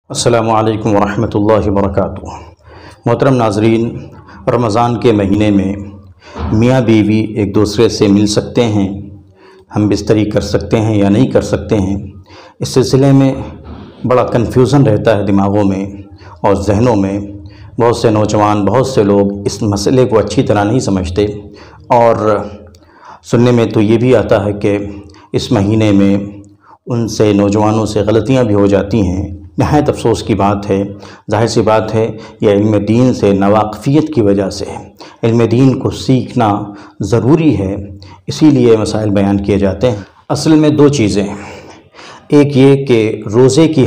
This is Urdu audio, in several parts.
السلام علیکم ورحمۃ اللہ وبرکاتہ۔ محترم ناظرین، رمضان کے مہینے میں میاں بیوی ایک دوسرے سے مل سکتے ہیں، ہم بستری کر سکتے ہیں یا نہیں کر سکتے ہیں، اس سلسلے میں بڑا کنفیوژن رہتا ہے دماغوں میں اور ذہنوں میں۔ بہت سے نوجوان، بہت سے لوگ اس مسئلے کو اچھی طرح نہیں سمجھتے، اور سننے میں تو یہ بھی آتا ہے کہ اس مہینے میں ان سے نوجوانوں سے غلطیاں بھی ہو جاتی ہیں۔ نہایت افسوس کی بات ہے، ظاہر سی بات ہے، یہ علم دین سے ناواقفیت کی وجہ سے ہے۔ علم دین کو سیکھنا ضروری ہے، اسی لیے مسائل بیان کیے جاتے ہیں۔ اصل میں دو چیزیں ہیں، ایک یہ کہ روزے کی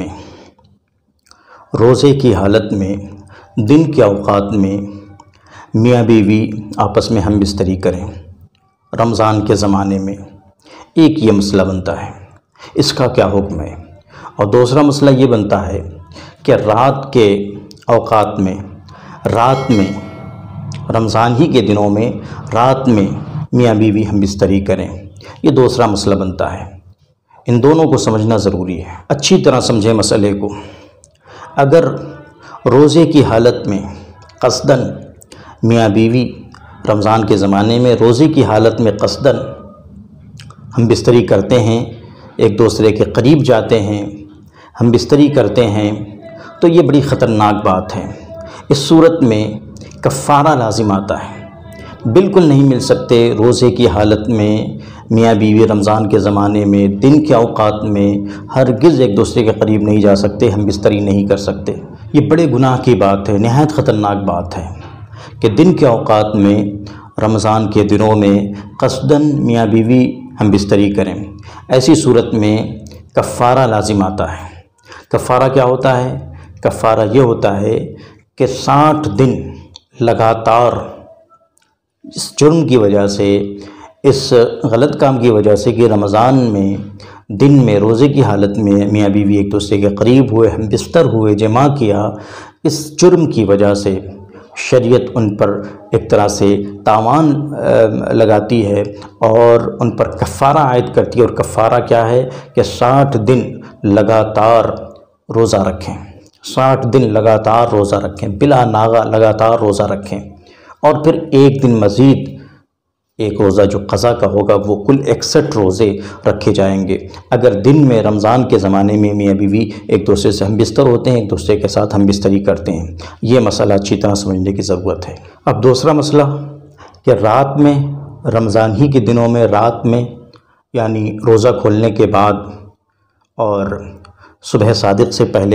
حالت میں دن کے اوقات میں میاں بیوی آپس میں ہم بستری کریں۔ رمضان کے زمانے میں ایک یہ مسئلہ بنتا ہے، اس کا کیا حکم ہے؟ اور دوسرا مسئلہ یہ بنتا ہے کہ رات کے اوقات میں، رات میں رمضان ہی کے دنوں میں رات میں میاں بیوی ہم بستری کریں، یہ دوسرا مسئلہ بنتا ہے۔ ان دونوں کو سمجھنا ضروری ہے، اچھی طرح سمجھیں مسئلے کو۔ اگر روزے کی حالت میں قصداً میاں بیوی رمضان کے زمانے میں روزے کی حالت میں قصداً ہم بستری کرتے ہیں، ایک دوسرے کے قریب جاتے ہیں، ہم بستری کرتے ہیں، تو یہ بڑی خطرناک بات ہے۔ اس صورت میں کفارہ لازم آتا ہے۔ بالکل نہیں مل سکتے روزے کی حالت میں میاں بیوی رمضان کے زمانے میں، دن کے اوقات میں ہرگز ایک دوسرے کے قریب نہیں جا سکتے، ہم بستری نہیں کر سکتے۔ یہ بڑے گناہ کی بات ہے، نہایت خطرناک بات ہے کہ دن کے اوقات میں رمضان کے دنوں میں قصداً میاں بیوی ہم بستری کریں۔ ایسی صورت میں کفارہ لازم آتا ہے۔ کفارہ کیا ہوتا ہے؟ کفارہ یہ ہوتا ہے کہ 60 دن لگاتار اس جرم کی وجہ سے، اس غلط کام کی وجہ سے کہ رمضان میں دن میں روزے کی حالت میں میاں بیوی ایک دوسرے کے قریب ہوئے، ہم بستر ہوئے، جمع کیا، اس جرم کی وجہ سے شریعت ان پر ایک طرح سے تاوان لگاتی ہے اور ان پر کفارہ عائد کرتی ہے۔ اور کفارہ کیا ہے کہ 60 دن لگاتار روزہ رکھیں، 60 دن لگاتار روزہ رکھیں، بلا ناغہ لگاتار روزہ رکھیں، اور پھر ایک دن مزید ایک روزہ جو قضا کا ہوگا، وہ کل 61 روزے رکھے جائیں گے۔ اگر دن میں رمضان کے زمانے میں میاں بیوی ایک دوسرے سے ہم بستر ہوتے ہیں، ایک دوسرے کے ساتھ ہم بستری کرتے ہیں، یہ مسئلہ اچھی طرح سمجھنے کی ضرورت ہے۔ اب دوسرا مسئلہ کہ رات میں، رمضان ہی کے دنوں میں رات میں، یعنی روزہ کھولنے کے بعد اور صبح صادق سے پہلے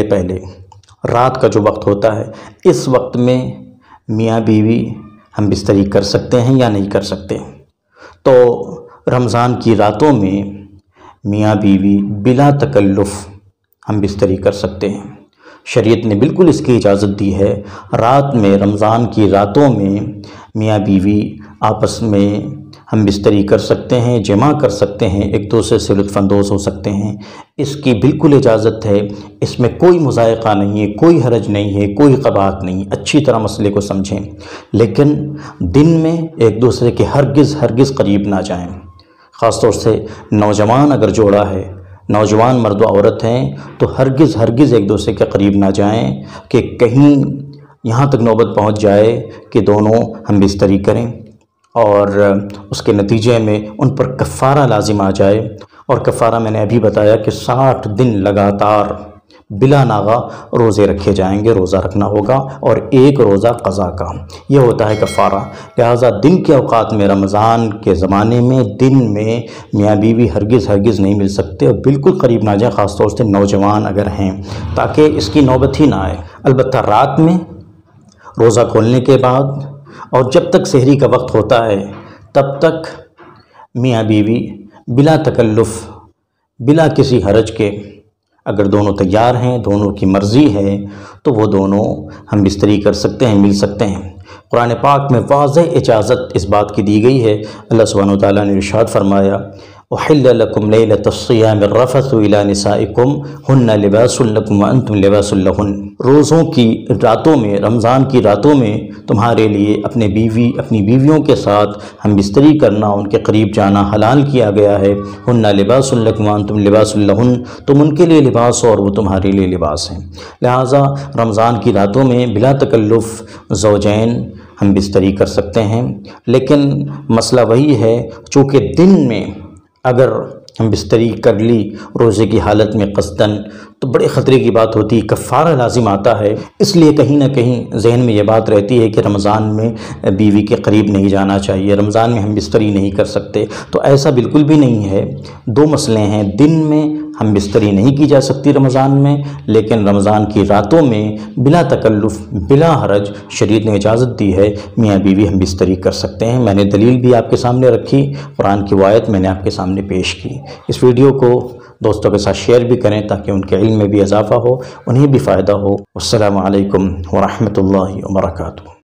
رات کا جو وقت ہوتا ہے، اس وقت میں میاں بیوی ہم بستری کر سکتے ہیں یا نہیں کر سکتے؟ تو رمضان کی راتوں میں میاں بیوی بلا تکلف ہم بستری کر سکتے ہیں۔ شریعت نے بالکل اس کی اجازت دی ہے۔ رات میں، رمضان کی راتوں میں میاں بیوی آپس میں ہم بستری کر سکتے ہیں، جمع کر سکتے ہیں، ایک دوسرے سے لطف اندوز ہو سکتے ہیں، اس کی بالکل اجازت ہے۔ اس میں کوئی مضائقہ نہیں ہے، کوئی حرج نہیں ہے، کوئی قباحت نہیں۔ اچھی طرح مسئلے کو سمجھیں، لیکن دن میں ایک دوسرے کے ہرگز قریب نہ جائیں۔ خاص طور سے نوجوان اگر جوڑا ہے، نوجوان مرد و عورت ہیں، تو ہرگز ایک دوسرے کے قریب نہ جائیں کہ کہیں یہاں تک نوبت پہنچ جائے کہ دونوں ہم بستری کریں اور اس کے نتیجے میں ان پر کفارہ لازم آ جائے۔ اور کفارہ میں نے ابھی بتایا کہ 60 دن لگاتار بلا ناغہ روزے رکھے جائیں گے، روزہ رکھنا ہوگا، اور ایک روزہ قضا کا، یہ ہوتا ہے کفارہ۔ لہٰذا دن کے اوقات میں، رمضان کے زمانے میں دن میں میاں بیوی ہرگز نہیں مل سکتے، اور بالکل قریب نہ جائیں، خاص طور سے نوجوان اگر ہیں، تاکہ اس کی نوبت ہی نہ آئے۔ البتہ رات میں روزہ کھولنے کے بعد اور جب تک سحری کا وقت ہوتا ہے، تب تک میاں بیوی بلا تکلف، بلا کسی حرج کے، اگر دونوں تیار ہیں، دونوں کی مرضی ہے، تو وہ دونوں ہم بستری کر سکتے ہیں، مل سکتے ہیں۔ قرآن پاک میں واضح اجازت اس بات کی دی گئی ہے۔ اللہ سبحانہ وتعالیٰ نے ارشاد فرمایا، احل لکم لیلۃ الصیام الرفث الی نسائکم ہن لباس لکم وانتم لباس لہن۔ روزوں کی راتوں میں، رمضان کی راتوں میں تمہارے لیے اپنی بیویوں کے ساتھ ہم بستری کرنا، ان کے قریب جانا حلال کیا گیا ہے۔ ہن لباس لکم وانتم لباس لہن، تم ان کے لیے لباس اور وہ تمہارے لیے لباس ہیں۔ لہٰذا رمضان کی راتوں میں بلا تکلف زوجین ہم بستری کر سکتے ہیں، لیکن مسئلہ وہی ہے چونکہ دن میں اگر ہم بستری کر لی روزے کی حالت میں قصداً تو بڑے خطرے کی بات ہوتی ہے، کفارہ لازم آتا ہے۔ اس لیے کہیں نہ کہیں ذہن میں یہ بات رہتی ہے کہ رمضان میں بیوی کے قریب نہیں جانا چاہیے، رمضان میں ہم بستری نہیں کر سکتے۔ تو ایسا بالکل بھی نہیں ہے۔ دو مسئلے ہیں، دن میں ہم بستری نہیں کی جا سکتی رمضان میں، لیکن رمضان کی راتوں میں بلا تکلف بلا حرج شریعت نے اجازت دی ہے، میاں بیوی ہم بستری کر سکتے ہیں۔ میں نے دلیل بھی آپ کے سامنے رکھی، قرآن کی آیت میں نے آپ کے سامنے پیش کی۔ اس ویڈیو کو دوستوں کے ساتھ شیئر بھی کریں تاکہ ان کے علم میں بھی اضافہ ہو، انہیں بھی فائدہ ہو۔ السلام علیکم ورحمۃ اللہ وبرکاتہ۔